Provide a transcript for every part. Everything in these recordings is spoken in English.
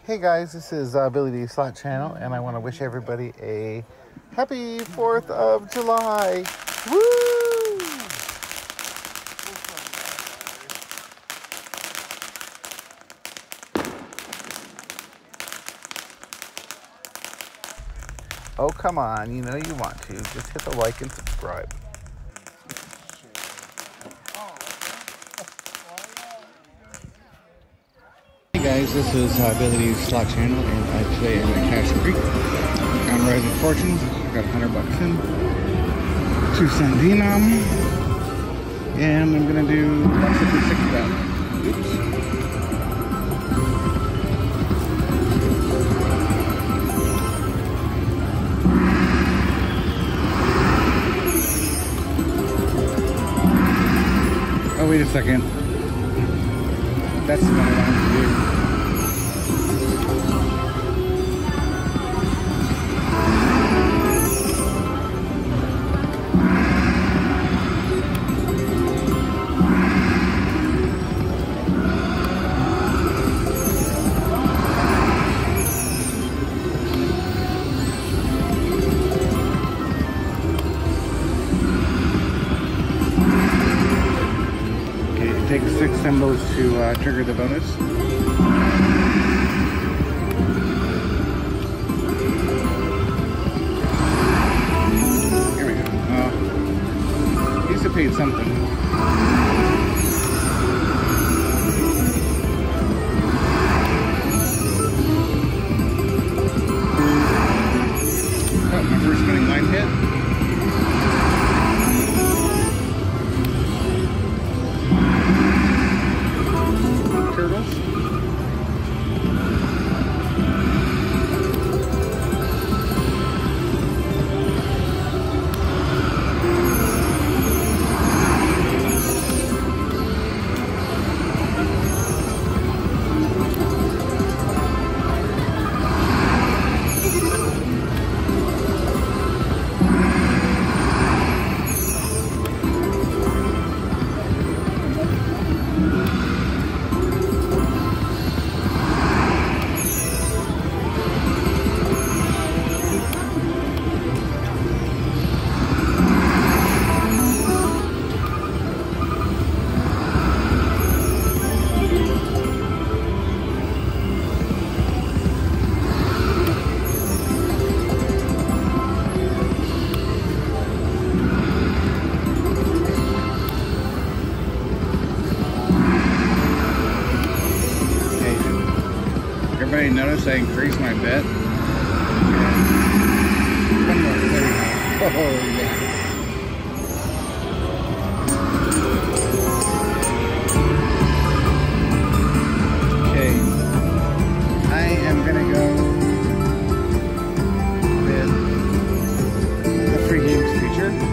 Hey guys, this is Billy D Slot Channel, and I want to wish everybody a happy 4th of July. Woo! Oh, come on, you know you want to. Just hit the like and subscribe. Hey guys, this is Billy D's Slot Channel, and today I'm at Cash Creek on Rising Fortunes. I got $100 in, 2-cent denom, and I'm gonna do about 56 of that. Oops. Oh, wait a second. That's what I wanted to do. Take 6 symbols to trigger the bonus. Here we go. Used to pay something. Oh, my first spinning line hit. Everybody notice I increased my bet? One more, there we go. Oh yeah. Okay. I am gonna go with the free games feature.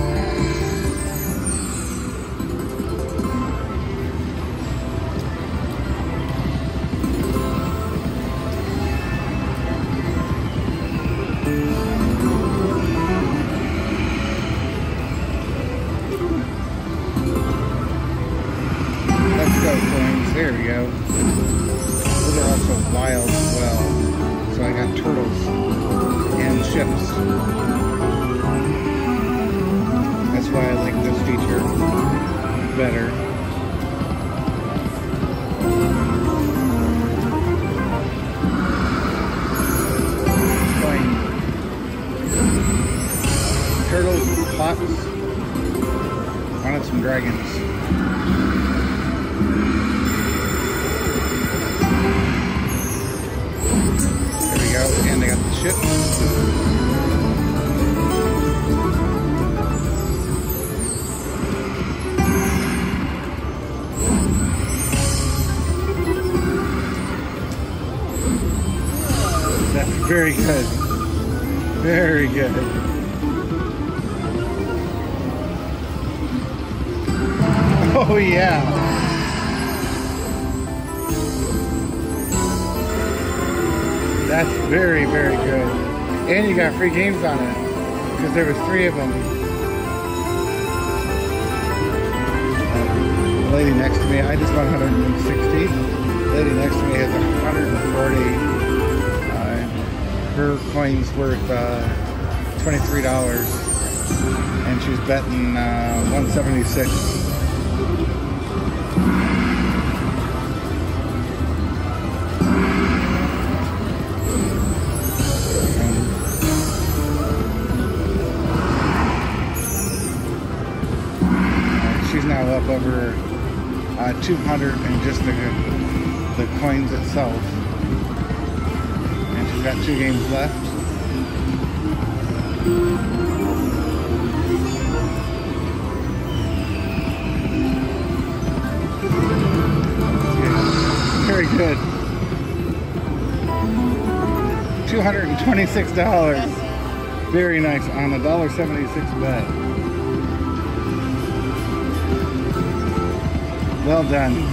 Coins. There we go. Those are also wild as well. So I got turtles and ships. That's why I like this feature better. Coin. Turtles, pots. Wanted some dragons. And they got the ship. That's very good. Very good. Oh yeah. That's very, very good. And you got free games on it, because there was 3 of them. The lady next to me, I just won 160. The lady next to me has 140. her coin's worth $23, and she's betting 176. She's now up over 200 in just the coins itself, and she's got 2 games left. Yeah, very good. $226. Very nice on a $1.76 bet. Well done.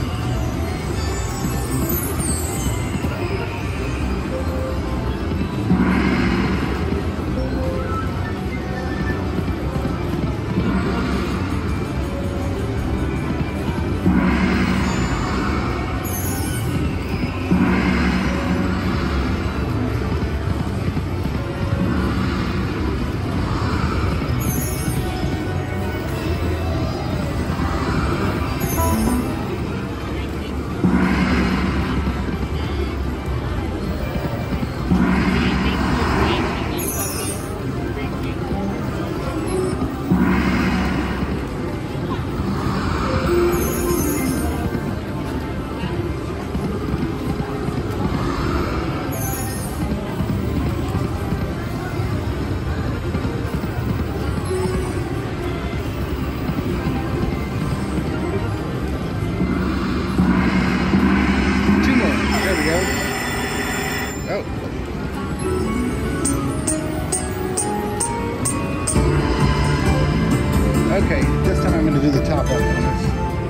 Okay, this time I'm going to do the top up on this.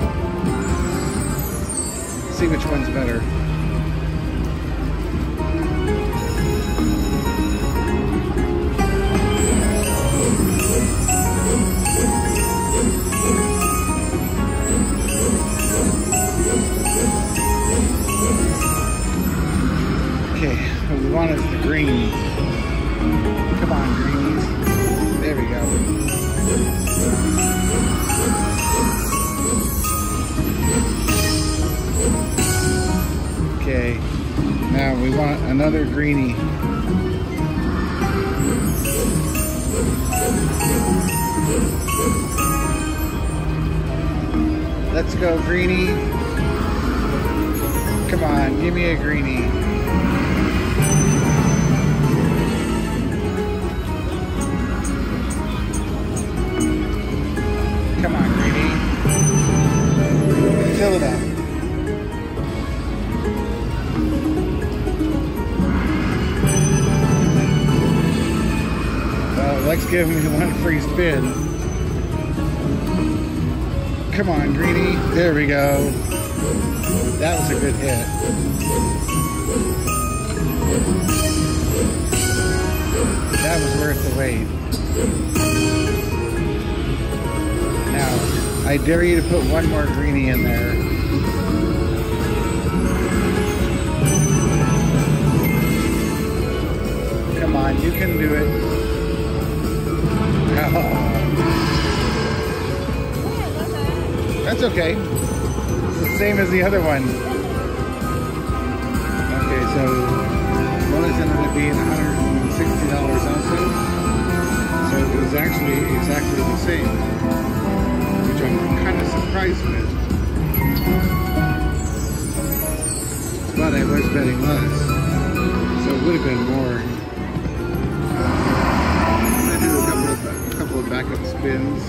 See which one's better. Okay, what we want is the green. Come on, greenies. There we go. Okay, now we want another greenie. Let's go, greenie. Come on, give me a greenie. Come on, greenie. Fill it up. Let's give me one free spin. Come on, greenie. There we go. That was a good hit. That was worth the wait. Now, I dare you to put one more greenie in there. Come on, you can do it. That's okay. It's the same as the other one. Okay, so one is ended up being $160 also. So it was actually exactly the same, which I'm kind of surprised with. But I was betting less, so it would have been more. I did a couple of backup spins.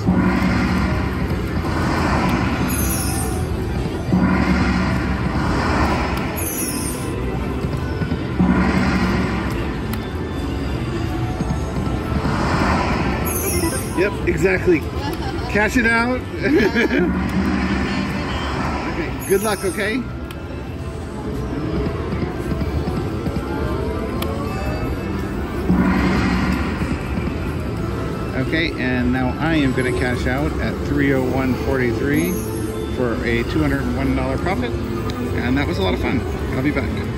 Yep, exactly. Cash it out. Okay, good luck, okay? Okay, and now I am going to cash out at 301.43 for a $201 profit, and that was a lot of fun. I'll be back.